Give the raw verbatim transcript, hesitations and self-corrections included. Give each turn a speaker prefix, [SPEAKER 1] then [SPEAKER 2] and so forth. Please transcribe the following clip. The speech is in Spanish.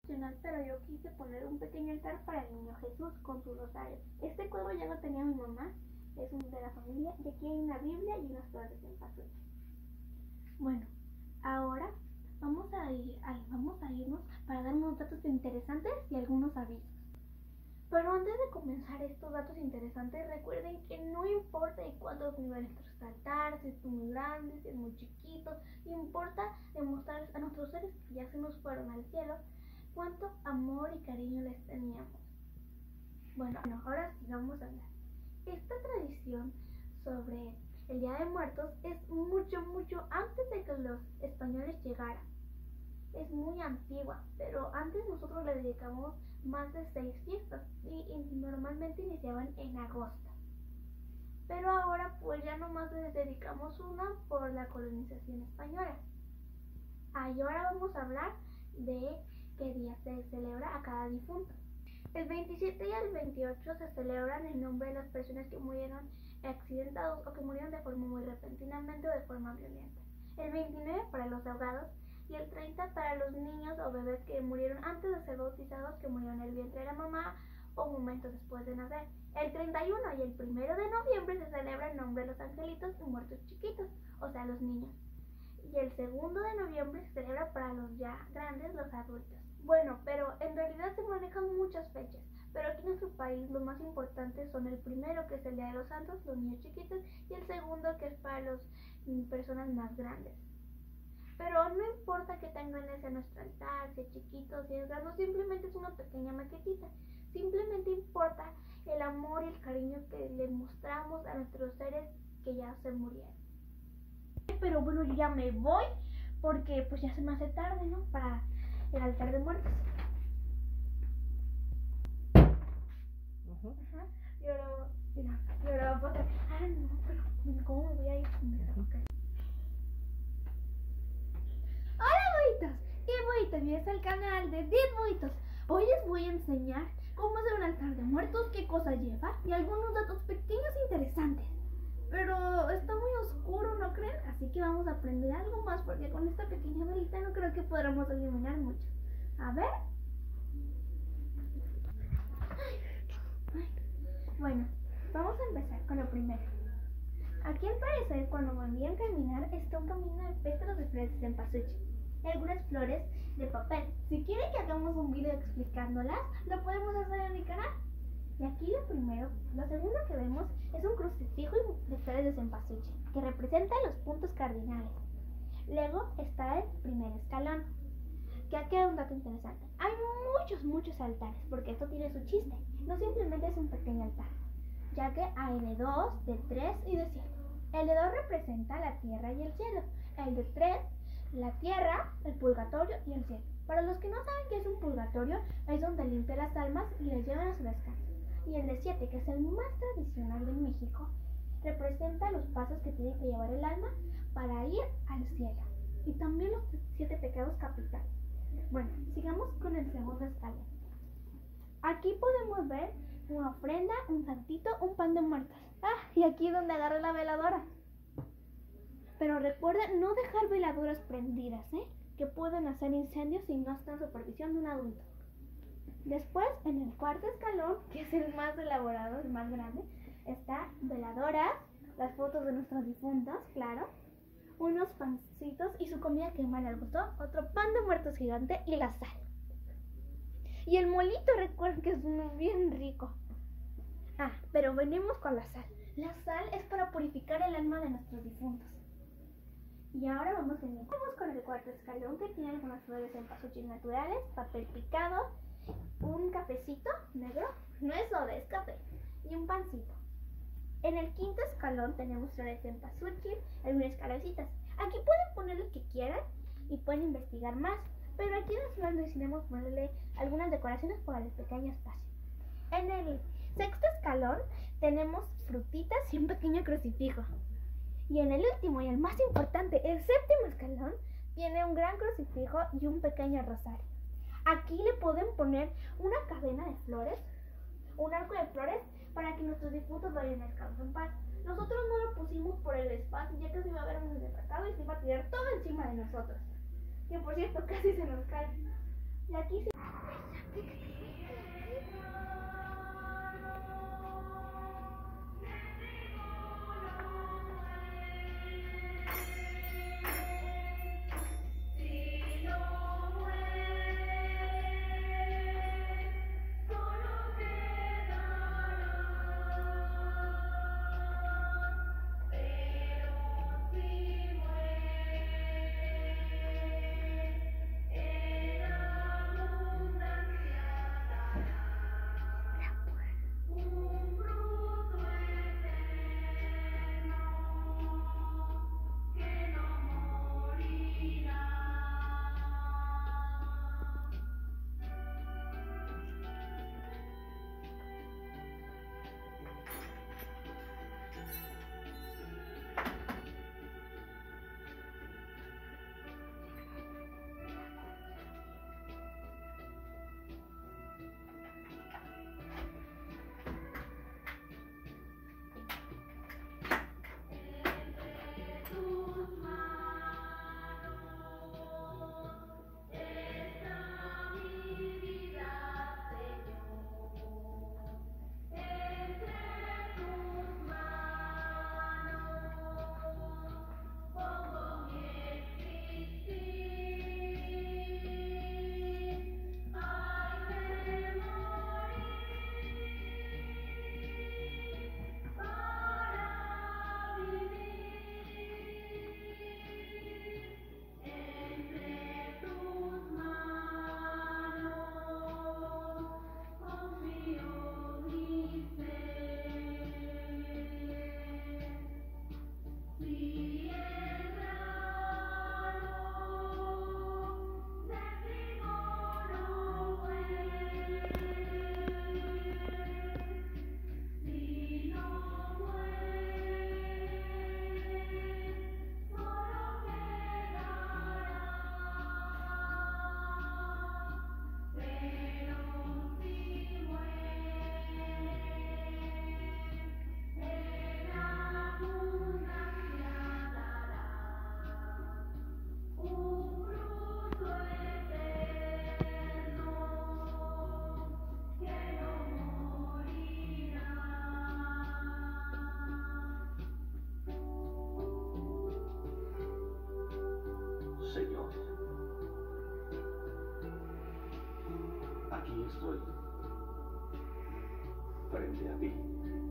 [SPEAKER 1] Pero yo quise poner un pequeño altar para el niño Jesús con su rosario. Este cuadro ya lo tenía mi mamá, es un de la familia, y aquí hay una Biblia y unas flores de cempasúchil. Bueno, ahora vamos a ir, ay, vamos a irnos para dar unos datos interesantes y algunos avisos. Pero antes de comenzar estos datos interesantes, recuerden que no importa de cuántos niveles nuestro altar, si es muy grande, si es muy chiquito, importa demostrarles a nuestros seres que ya se nos fueron al cielo cuánto amor y cariño les teníamos. Bueno, ahora sí vamos a hablar. Esta tradición sobre el Día de Muertos es mucho, mucho antes de que los españoles llegaran. Es muy antigua, pero antes nosotros le dedicamos más de seis fiestas y, y normalmente iniciaban en agosto. Pero ahora pues ya nomás les dedicamos una por la colonización española. Y ahora vamos a hablar de qué día se celebra a cada difunto. El veintisiete y el veintiocho se celebran en nombre de las personas que murieron accidentados o que murieron de forma muy repentinamente o de forma violenta. El veintinueve para los ahogados y el treinta para los niños o bebés que murieron antes de ser bautizados, que murieron en el vientre de la mamá o momentos después de nacer. El treinta y uno y el primero de noviembre se celebra en nombre de los angelitos y muertos chiquitos, o sea, los niños. Y el segundo de noviembre se celebra para los ya grandes, los adultos. Bueno, pero en realidad se manejan muchas fechas, pero aquí en nuestro país lo más importante son el primero, que es el Día de los Santos, los niños chiquitos, y el segundo, que es para las personas más grandes. Pero no importa que tengan ese nuestro altar, si es chiquito, si es grande, simplemente es una pequeña maquetita. Simplemente importa el amor y el cariño que le mostramos a nuestros seres que ya se murieron. Pero bueno, yo ya me voy porque pues ya se me hace tarde, ¿no? Para el altar de muertos. Uh-huh. Ajá. Y ahora, mira, y ahora va a pasar. Ah, no, pero ¿cómo me voy a ir? Okay. Hola, boitos. Qué bonito, bienvenidos al canal de diez boitos. Hoy les voy a enseñar cómo hacer un altar de muertos, qué cosa lleva y algunos datos pequeños e interesantes. Pero está muy oscuro, ¿no creen? Así que vamos a aprender algo más, porque con esta pequeña velita no creo que podamos iluminar mucho. A ver. Bueno, vamos a empezar con lo primero. Aquí al parecer, cuando me envían caminar, está un camino de pétalos de flores de cempasúchil y algunas flores de papel. Si quieren que hagamos un video explicándolas, lo podemos hacer en mi canal. Y aquí lo primero, lo segundo que vemos es un crucifijo de flores de cempasúchil que representa los puntos cardinales. Luego está el primer escalón, que aquí hay un dato interesante. Hay muchos, muchos altares, porque esto tiene su chiste. No simplemente es un pequeño altar, ya que hay de dos, de tres y de siete. El de dos representa la tierra y el cielo. El de tres, la tierra, el purgatorio y el cielo. Para los que no saben qué es un purgatorio, es donde limpia las almas y les llevan a su descanso. Y el de siete, que es el más tradicional de México, representa los pasos que tiene que llevar el alma para ir al cielo. Y también los siete pecados capitales. Bueno, sigamos con el segundo escalón. Aquí podemos ver una ofrenda, un santito, un pan de muertos. Ah, y aquí es donde agarra la veladora. Pero recuerden no dejar veladoras prendidas, ¿eh? Que pueden hacer incendios si no está en supervisión de un adulto. Después, en el cuarto escalón, que es el más elaborado, el más grande, está veladoras, las fotos de nuestros difuntos, claro, unos pancitos y su comida que más les gustó, otro pan de muertos gigante y la sal. Y el molito, recuerden que es uno bien rico. Ah, pero venimos con la sal. La sal es para purificar el alma de nuestros difuntos. Y ahora vamos, a venir. vamos con el cuarto escalón, que tiene algunas flores de cempasúchil naturales, papel picado, un cafecito negro, no es soda, es café, y un pancito. En el quinto escalón tenemos flores de cempasúchil, algunas calabcitas. Aquí pueden poner lo que quieran y pueden investigar más, pero aquí en las flores decidimos ponerle algunas decoraciones para el pequeño espacio. En el sexto escalón tenemos frutitas y un pequeño crucifijo. Y en el último y el más importante, el séptimo escalón, tiene un gran crucifijo y un pequeño rosario. Aquí le pueden poner una cadena de flores, un arco de flores, para que nuestros difuntos vayan a descanso en paz. Nosotros no lo pusimos por el espacio, ya que se iba a ver muy desatado y se iba a tirar todo encima de nosotros. Que por cierto, casi se nos cae. Y aquí sí.
[SPEAKER 2] aquí estoy, frente a ti.